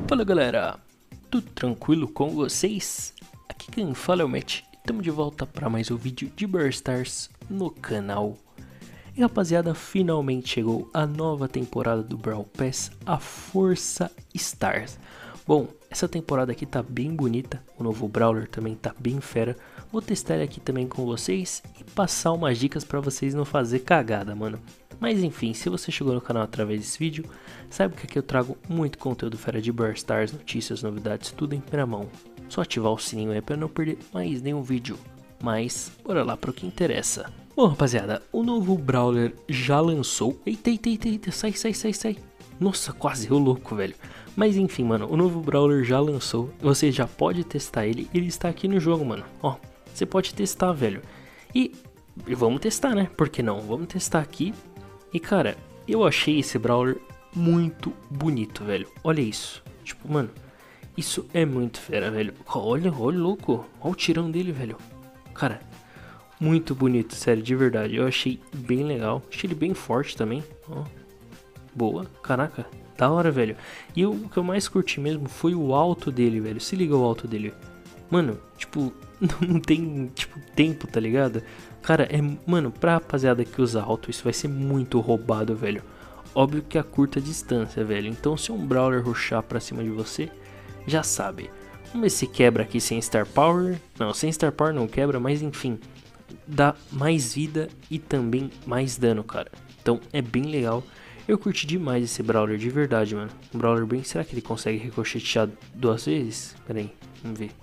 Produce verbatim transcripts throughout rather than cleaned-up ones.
Fala galera, tudo tranquilo com vocês? Aqui quem fala é o Matt e estamos de volta para mais um vídeo de Brawl Stars no canal. E rapaziada, finalmente chegou a nova temporada do Brawl Pass, a Força Stars. Bom, essa temporada aqui tá bem bonita, o novo Brawler também tá bem fera. Vou testar ele aqui também com vocês e passar umas dicas para vocês não fazer cagada, mano. Mas enfim, se você chegou no canal através desse vídeo, saiba que aqui eu trago muito conteúdo fera de Brawl Stars, notícias, novidades, tudo em primeira mão. Só ativar o sininho aí para não perder mais nenhum vídeo. Mas, bora lá para o que interessa. Bom rapaziada, o novo Brawler já lançou. Eita, eita, eita, eita, sai, sai, sai, sai. Nossa, quase eu louco, velho. Mas enfim, mano, o novo Brawler já lançou. Você já pode testar ele, ele está aqui no jogo, mano. Ó, você pode testar, velho. E, e vamos testar, né? Por que não? Vamos testar aqui. E cara, eu achei esse Brawler muito bonito, velho. Olha isso. Tipo, mano, isso é muito fera, velho. Olha, olha, louco. Olha o tirão dele, velho. Cara, muito bonito, sério, de verdade. Eu achei bem legal. Achei ele bem forte também. Ó, boa. Caraca, da hora, velho. E eu, o que eu mais curti mesmo foi o alto dele, velho. Se liga o alto dele. Mano, tipo, não tem, tipo, tempo, tá ligado? Cara, é, mano, pra rapaziada que usa alto, isso vai ser muito roubado, velho. Óbvio que a curta distância, velho. Então se um Brawler rushar pra cima de você, já sabe. Vamos ver se quebra aqui sem Star Power. Não, sem Star Power não quebra, mas enfim. Dá mais vida e também mais dano, cara. Então é bem legal. Eu curti demais esse Brawler, de verdade, mano. Um Brawler bem... Será que ele consegue ricochetear duas vezes? Pera aí, vamos ver.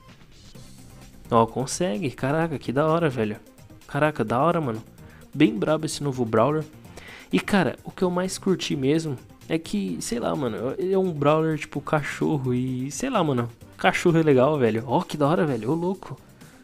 Ó, consegue. Caraca, que da hora, velho. Caraca, da hora, mano. Bem brabo esse novo Brawler. E, cara, o que eu mais curti mesmo é que, sei lá, mano, ele é um Brawler tipo cachorro e, sei lá, mano, cachorro é legal, velho. Ó, que da hora, velho. Ô, louco.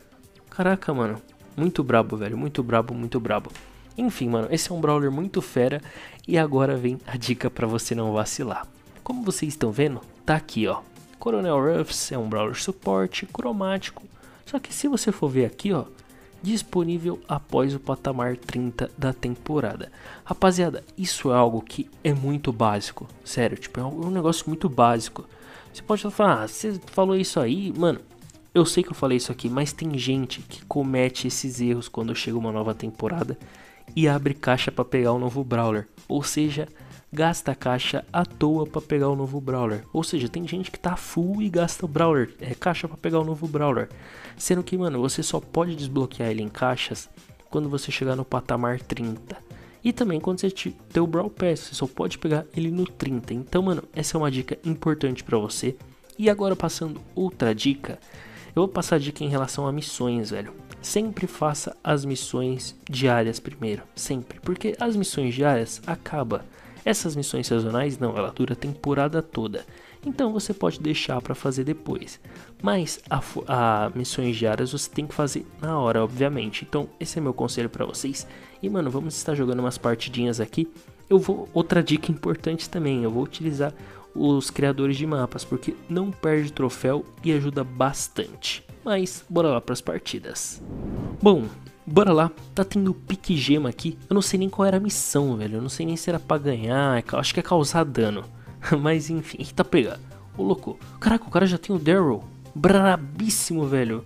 Caraca, mano. Muito brabo, velho. Muito brabo, muito brabo. Enfim, mano, esse é um Brawler muito fera. E agora vem a dica pra você não vacilar. Como vocês estão vendo, tá aqui, ó. Coronel Ruffs é um Brawler suporte, cromático. Só que se você for ver aqui, ó, disponível após o patamar trinta da temporada. Rapaziada, isso é algo que é muito básico. Sério, tipo, é um negócio muito básico. Você pode falar, ah, você falou isso aí, mano. Eu sei que eu falei isso aqui, mas tem gente que comete esses erros quando chega uma nova temporada e abre caixa para pegar o novo Brawler. Ou seja, gasta a caixa à toa para pegar o novo Brawler. Ou seja, tem gente que tá full e gasta o Brawler, é caixa para pegar o novo Brawler. Sendo que, mano, você só pode desbloquear ele em caixas quando você chegar no patamar trinta. E também quando você ter o Brawl Pass, você só pode pegar ele no trinta. Então, mano, essa é uma dica importante para você. E agora passando outra dica, eu vou passar a dica em relação a missões, velho. Sempre faça as missões diárias primeiro, sempre. Porque as missões diárias acabam. Essas missões sazonais não, ela dura a temporada toda. Então você pode deixar para fazer depois. Mas a, a missões diárias você tem que fazer na hora, obviamente. Então esse é meu conselho para vocês. E mano, vamos estar jogando umas partidinhas aqui. Eu vou, outra dica importante também, eu vou utilizar os criadores de mapas, porque não perde troféu e ajuda bastante. Mas bora lá para as partidas. Bom, bora lá, tá tendo pique gema aqui. Eu não sei nem qual era a missão, velho. Eu não sei nem se era pra ganhar, acho que é causar dano. Mas enfim, eita pega. Ô louco, caraca, o cara já tem o Daryl. Brabíssimo, velho.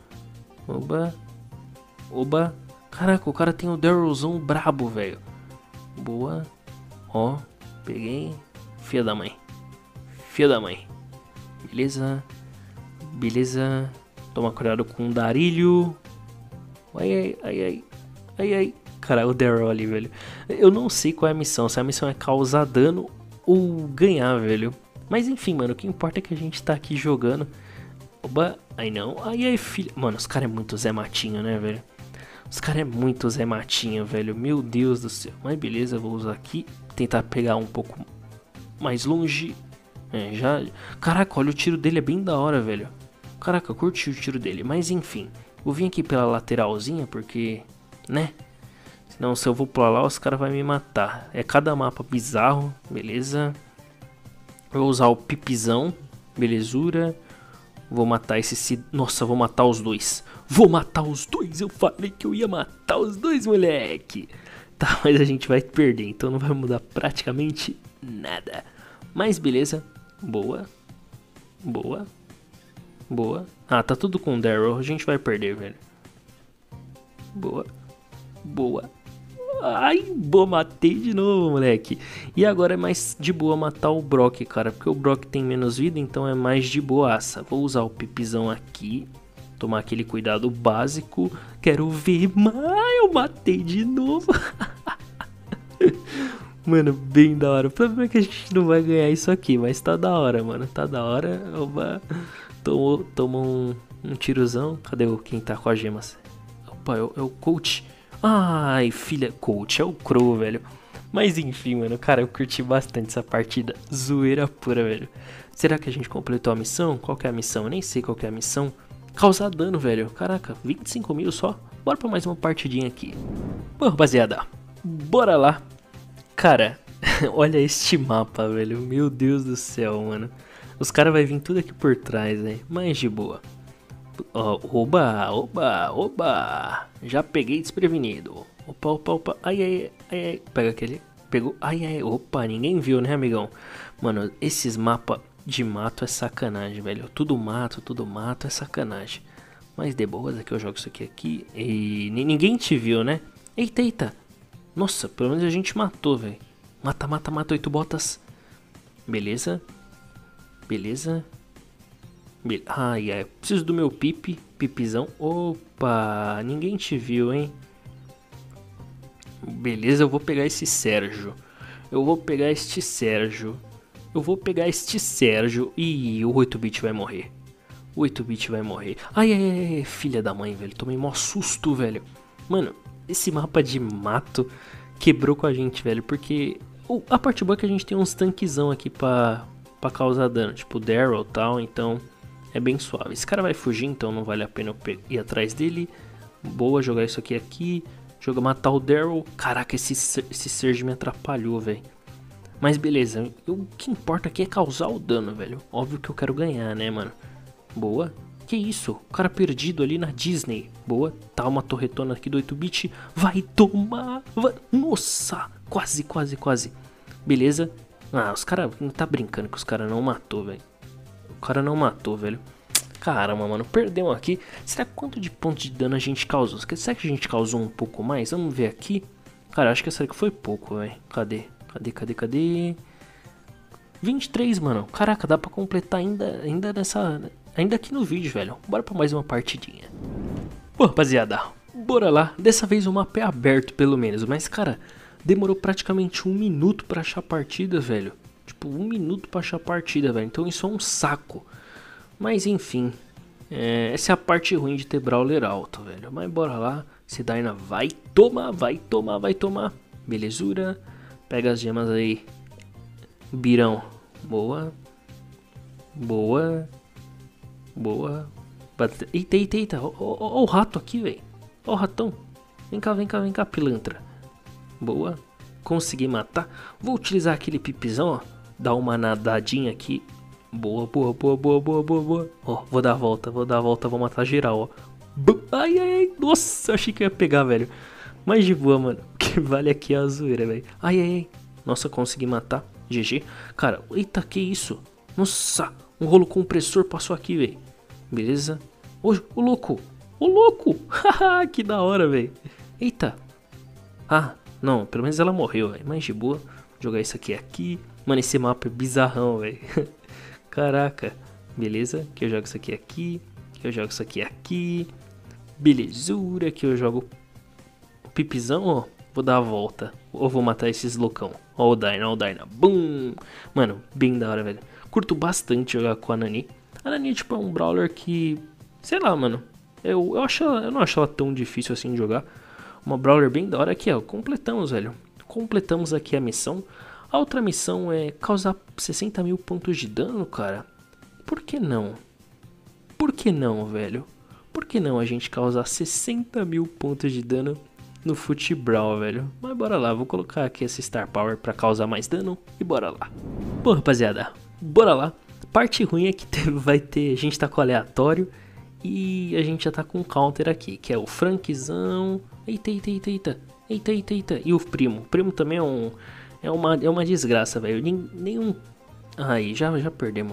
Oba. Oba. Caraca, o cara tem o Darylzão brabo, velho. Boa. Ó, peguei. Filha da mãe. Filha da mãe. Beleza. Beleza. Toma cuidado com o Darilho. Ai, ai, ai, ai. Ai, ai. Cara, o Daryl ali, velho. Eu não sei qual é a missão. Se a missão é causar dano ou ganhar, velho. Mas enfim, mano, o que importa é que a gente tá aqui jogando. Oba, aí não. Ai, ai, filho. Mano, os caras é muito Zé Matinho, né, velho? Os caras é muito Zé Matinho, velho. Meu Deus do céu. Mas beleza, vou usar aqui. Tentar pegar um pouco mais longe. É, já... Caraca, olha, o tiro dele é bem da hora, velho. Caraca, curti o tiro dele. Mas enfim, vou vir aqui pela lateralzinha, porque, né? Senão se eu vou pra lá, os caras vão me matar. É cada mapa bizarro, beleza. Vou usar o pipizão, belezura. Vou matar esse... Nossa, vou matar os dois. Vou matar os dois, eu falei que eu ia matar os dois, moleque. Tá, mas a gente vai perder, então não vai mudar praticamente nada. Mas beleza, boa. Boa. Boa. Ah, tá tudo com o Daryl. A gente vai perder, velho. Boa. Boa. Ai, boa, matei de novo, moleque. E agora é mais de boa matar o Brock, cara. Porque o Brock tem menos vida, então é mais de boaça. Vou usar o pipizão aqui. Tomar aquele cuidado básico. Quero ver. Ai, eu matei de novo. Mano, bem da hora. O problema é que a gente não vai ganhar isso aqui. Mas tá da hora, mano. Tá da hora. Opa. Tomou, tomou um, um tirozão. Cadê o quem tá com as gemas? Opa, é o, é o coach. Ai, filha, coach, é o Crow, velho. Mas enfim, mano, cara, eu curti bastante essa partida. Zoeira pura, velho. Será que a gente completou a missão? Qual que é a missão? Eu nem sei qual que é a missão. Causar dano, velho. Caraca, vinte e cinco mil só? Bora pra mais uma partidinha aqui. Bom, rapaziada, bora lá. Cara, olha este mapa, velho. Meu Deus do céu, mano. Os caras vão vir tudo aqui por trás, né? Mas de boa. Oh, oba, oba, oba. Já peguei desprevenido. Opa, opa, opa. Ai, ai, ai, ai. Pega aquele. Pegou. Ai, ai. Opa, ninguém viu, né, amigão? Mano, esses mapas de mato é sacanagem, velho. Tudo mato, tudo mato é sacanagem. Mas de boas é que eu jogo isso aqui aqui. E ninguém te viu, né? Eita, eita. Nossa, pelo menos a gente matou, velho. Mata, mata, mata. Oito botas. Beleza. Beleza. Ai, ai, preciso do meu pipi, pipizão. Opa, ninguém te viu, hein? Beleza, eu vou pegar esse Sérgio. Eu vou pegar este Sérgio. Eu vou pegar este Sérgio. Ih, o oito bit vai morrer. O oito bit vai morrer. Ai, ai, ai, filha da mãe, velho. Tomei mó susto, velho. Mano, esse mapa de mato quebrou com a gente, velho. Porque a parte boa é que a gente tem uns tanquezão aqui pra, pra causar dano. Tipo Daryl e tal, então... é bem suave. Esse cara vai fugir, então não vale a pena eu ir atrás dele. Boa, jogar isso aqui aqui. Joga, matar o Daryl. Caraca, esse, esse Surge me atrapalhou, velho. Mas beleza. Eu, o que importa aqui é causar o dano, velho. Óbvio que eu quero ganhar, né, mano? Boa. Que isso? O cara perdido ali na Disney. Boa. Tá uma torretona aqui do oito bit. Vai tomar. Vai. Nossa. Quase, quase, quase. Beleza. Ah, os caras... não tá brincando que os caras não matou, velho. O cara não matou, velho. Caramba, mano, perdemos aqui. Será quanto de ponto de dano a gente causou? Será que a gente causou um pouco mais? Vamos ver aqui. Cara, acho que essa aqui foi pouco, velho. Cadê? Cadê, cadê, cadê? vinte e três, mano. Caraca, dá pra completar ainda, ainda nessa... ainda aqui no vídeo, velho. Bora pra mais uma partidinha. Pô, rapaziada, bora lá. Dessa vez o mapa é aberto, pelo menos. Mas, cara, demorou praticamente um minuto pra achar a partida, velho. Tipo, um minuto pra achar a partida, velho. Então isso é um saco. Mas enfim. É, essa é a parte ruim de ter brawler alto, velho. Mas bora lá. Sidaina vai tomar, vai tomar, vai tomar. Belezura. Pega as gemas aí. Birão. Boa. Boa. Boa. Bate... Eita, eita, eita. Ó o rato aqui, velho. Ó o ratão. Vem cá, vem cá, vem cá, pilantra. Boa. Consegui matar. Vou utilizar aquele pipizão, ó. Dar uma nadadinha aqui. Boa, boa, boa, boa, boa, boa, boa. Ó, vou dar a volta, vou dar a volta, vou matar geral, ó. Ai, ai, ai. Nossa, eu achei que eu ia pegar, velho. Mas de boa, mano. O que vale aqui é a zoeira, velho. Ai, ai, ai. Nossa, consegui matar. G G. Cara, eita, que isso? Nossa, um rolo compressor passou aqui, velho. Beleza. Ô, ô louco. Ô louco. Haha, que da hora, velho. Eita. Ah, não, pelo menos ela morreu, velho. Mas de boa. Vou jogar isso aqui aqui. Mano, esse mapa é bizarrão, velho. Caraca. Beleza, que eu jogo isso aqui aqui. Que eu jogo isso aqui aqui. Belezura, que eu jogo pipizão, ó. Vou dar a volta. Ou vou matar esses loucão. Ó o Dyna, ó o Dyna. Bum! Mano, bem da hora, velho. Curto bastante jogar com a Nani. A Nani, tipo, é um brawler que... sei lá, mano. Eu, eu, acho ela, eu não acho ela tão difícil assim de jogar. Uma brawler bem da hora aqui, ó. Completamos, velho. Completamos aqui a missão. A outra missão é causar sessenta mil pontos de dano, cara. Por que não? Por que não, velho? Por que não a gente causar sessenta mil pontos de dano no Futebral, velho? Mas bora lá, vou colocar aqui essa Star Power pra causar mais dano e bora lá. Pô, rapaziada, bora lá. Parte ruim é que vai ter, a gente tá com aleatório e a gente já tá com um counter aqui, que é o Frankzão. Eita, eita, eita, eita, eita, eita, eita. E o primo, o primo também é um... É uma, é uma desgraça, velho. Nenhum... Aí, já, já perdemos, velho.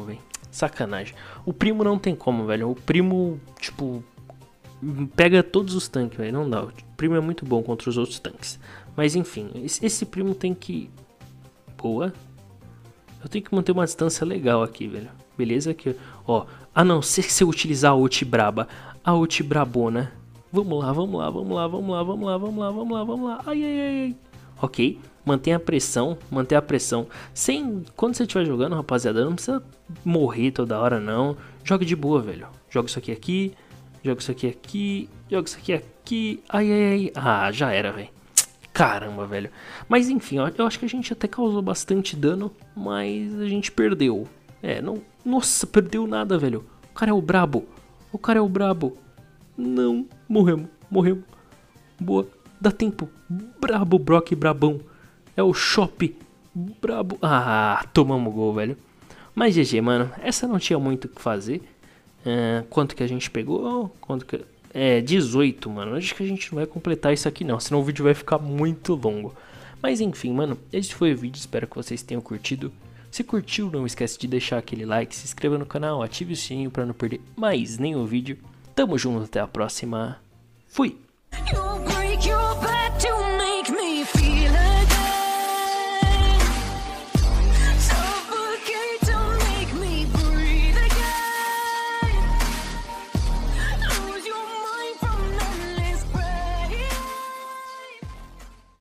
Sacanagem. O primo não tem como, velho. O primo, tipo, pega todos os tanques, velho. Não dá. O primo é muito bom contra os outros tanques. Mas enfim, esse, esse primo tem que... Boa. Eu tenho que manter uma distância legal aqui, velho. Beleza? Aqui, ó. A não ser que se eu utilizar a ult braba. A ult brabona. Vamos lá, vamos lá, vamos lá, vamos lá, vamos lá, vamos lá, vamos lá, vamos lá. Ai, ai, ai, ai. Ok. Mantenha a pressão, mantenha a pressão. Sem... Quando você estiver jogando, rapaziada, não precisa morrer toda hora, não. Joga de boa, velho. Joga isso aqui aqui. Joga isso aqui aqui. Joga isso aqui aqui. Ai, ai, ai. Ah, já era, velho. Caramba, velho. Mas enfim, eu acho que a gente até causou bastante dano, mas a gente perdeu. É, não... Nossa, perdeu nada, velho. O cara é o brabo. O cara é o brabo. Não, morremos, morremos. Boa, dá tempo. Brabo, Brock, brabão. É o Shop. Brabo. Ah, tomamos gol, velho. Mas G G, mano. Essa não tinha muito o que fazer. Uh, quanto que a gente pegou? Quanto que... É, dezoito, mano. Acho que a gente não vai completar isso aqui não, senão o vídeo vai ficar muito longo. Mas enfim, mano, esse foi o vídeo, espero que vocês tenham curtido. Se curtiu, não esquece de deixar aquele like, se inscreva no canal, ative o sininho pra não perder mais nenhum vídeo. Tamo junto, até a próxima. Fui!